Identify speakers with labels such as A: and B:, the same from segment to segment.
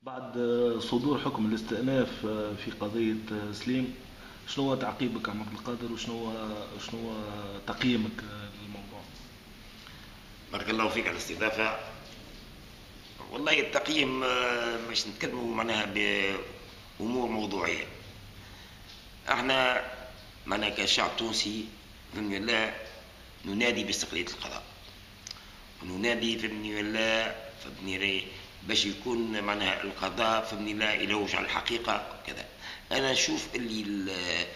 A: بعد صدور حكم الاستئناف في قضية سليم، شنو هو تعقيبك عن عبد القادر وشنو هو تقييمك للموضوع؟
B: بارك الله فيك على الاستضافة. والله التقييم باش نتكلموا معناها بأمور موضوعية. احنا معناها كشعب تونسي فهمني الله ننادي باستقلالية القضاء، وننادي فهمني الله فهمني باش يكون معناها القضاء فهمني الله يلوج على الحقيقة كذا. أنا نشوف اللي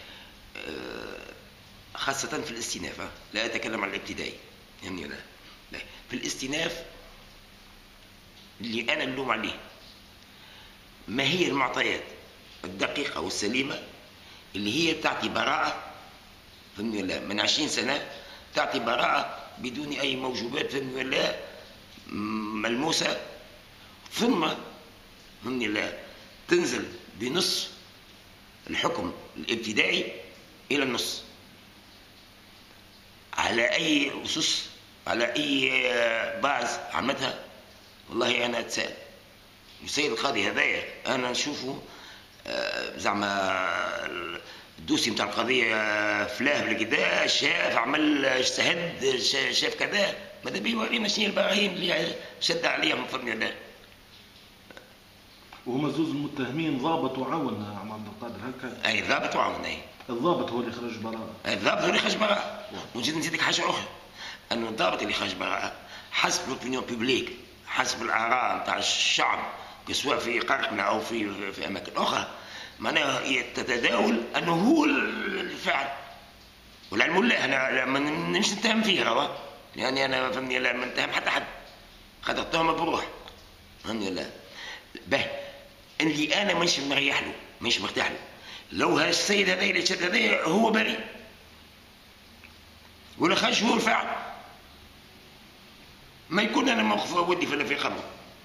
B: خاصة في الاستئناف، لا أتكلم عن الابتدائي فهمني الله. في الاستئناف اللي أنا نلوم عليه ما هي المعطيات الدقيقة والسليمة اللي هي تعطي براءة فهمني الله من 20 سنة، تعطي براءة بدون أي موجبات فهمني الله ملموسة، ثم فهمني الله تنزل بنص الحكم الابتدائي إلى النص. على أي أسس، على أي باز عمتها؟ والله أنا أتساءل. السيد القاضي هذايا أنا نشوفه زعما الدوسي متاع القضية فلاه بالكدا، شاف عمل اجتهد شاف كذا، ماذا بيه يورينا شنو البراهين اللي شد عليهم فهمني الله.
A: وهما زوز المتهمين ضابط وعون عم عبد القادر هكا؟
B: أي ضابط وعون. أي
A: الضابط هو اللي خرج براءة.
B: الضابط هو اللي خرج براءة. ونزيدك حاجة أخرى، أن الضابط اللي خرج براءة حسب الأوبينيون بيبليك، حسب الآراء نتاع الشعب سواء في قرقنا أو في أماكن أخرى، معناها تتداول أنه هو الفعل. والعلم لله أنا ما نمشي نتهم فيه روا، يعني أنا فهمني لا نتهم حتى حد، خاطر التهمة بروح فهمني لا. به اللي أنا مش مريح له مش مرتاح له، لو هالسيد هذا اللي شد هذا هو بريء ولا خرج هو الفعل، ما يكون أنا موقف ودي في خمر.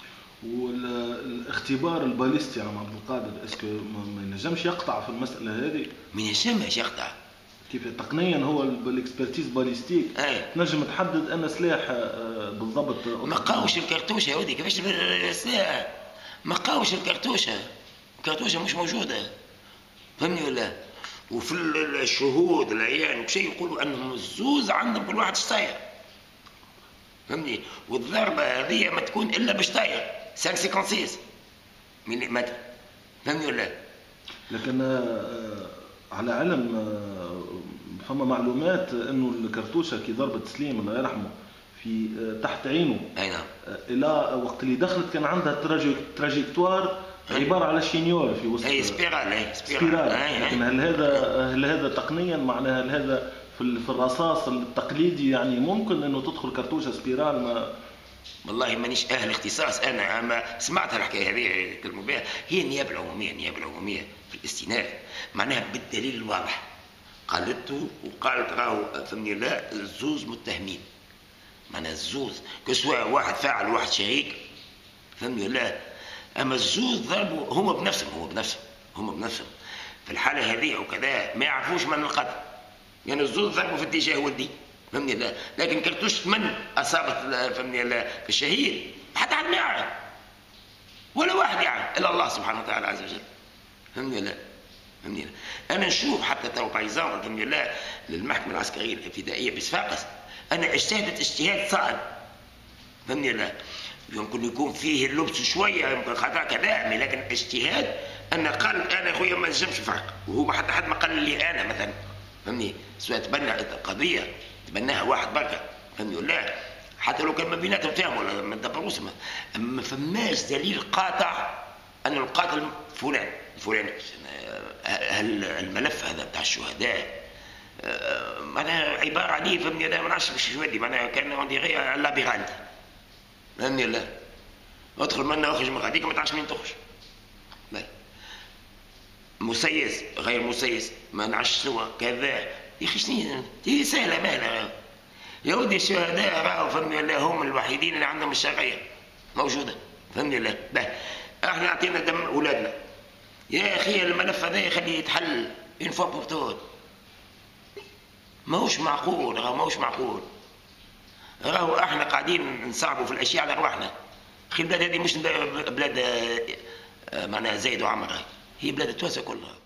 A: والاختبار الباليستي عم عبد القادر اسكو ما ينجمش يقطع في المسألة هذه؟
B: ما ينجمش يقطع.
A: كيف تقنيا هو بالاكسبرتيز باليستيك تنجم تحدد ان سلاح بالضبط؟
B: ما قاوش الكرتوشه يا ودي، كيفاش السلاح ما قاوش الكرتوشه؟ الكرتوشه مش موجوده فهمني ولا؟ وفي الشهود العيان وشيء يقولوا انهم الزوز عندهم كل واحد شطاير فهمني، والضربه هذه ما تكون الا بشطاير 556 ملم فهمني ولا؟
A: لكن على علم فما معلومات انه الكرتوشه كي ضربت سليم الله يرحمه في تحت عينه،
B: اي نعم،
A: الى وقت اللي دخلت كان عندها تراجيكتوار عباره على شينيور في وسط سبيرال. لكن هل هذا تقنيا معناها هل هذا في الرصاص التقليدي يعني ممكن انه تدخل كرتوشه سبيرال؟ ما
B: والله مانيش اهل اختصاص انا، اما سمعت الحكايه هذه يتكلموا بها. هي النيابه العموميه في الاستئناف معناها بالدليل الواضح قالته وقالت راهو فهمني لا الزوز متهمين، معناها الزوز كسواء واحد فاعل واحد شريك فهمني لا، اما الزوز ضربوا هما بنفسهم في الحاله هذه وكذا ما يعرفوش من القتل، يعني الزوز ضربوا في اتجاه ولدي فهمني لا، لكن كرتوش من اصابت فهمني لا في الشهيد حتى حد ما يعرف، ولا واحد يعرف الا الله سبحانه وتعالى عز وجل فهمني لا. انا نشوف حتى تو بايزان فهمني لا للمحكمه العسكريه الابتدائيه بصفاقس، انا اجتهدت اجتهاد صعب فهمني لا، يمكن يكون فيه اللبس شويه يمكن خطا كذا، لكن اجتهاد انا قال انا خويا ما نجمش فرق، وهو حتى حد ما قال لي انا مثلا فهمني، سواء تبنى قضيه تبناها واحد بركه فهمني ولا، حتى لو كان ما بيناتهم فهم ولا ما دبروش، ما فماش دليل قاطع ان القاتل فلان. هل الملف هذا بتاع الشهداء معناها عباره عليه فهمني انا ما نعرفش باش يودي، معناها كان عندي غير لابيرانت فهمني لا، ادخل منا واخرج من غاديك ما تعرفش منين تخرج. مسيس غير مسيس ما نعرفش شنو كذا يا اخي، شنو هي سهله مهله يا ودي. الشهداء راهو فهمني لا هم الوحيدين اللي عندهم الشرعيه موجوده فهمني لا. احنا اعطينا دم اولادنا يا اخي، الملف هذا يخليه يتحل اون فوا بور توت. ماهوش معقول، راهو احنا قاعدين نصعبوا في الاشياء على رواحنا. اخي البلاد هذه مش بلاد معناها زايد وعمر، هي بلاد التوانسه كلها.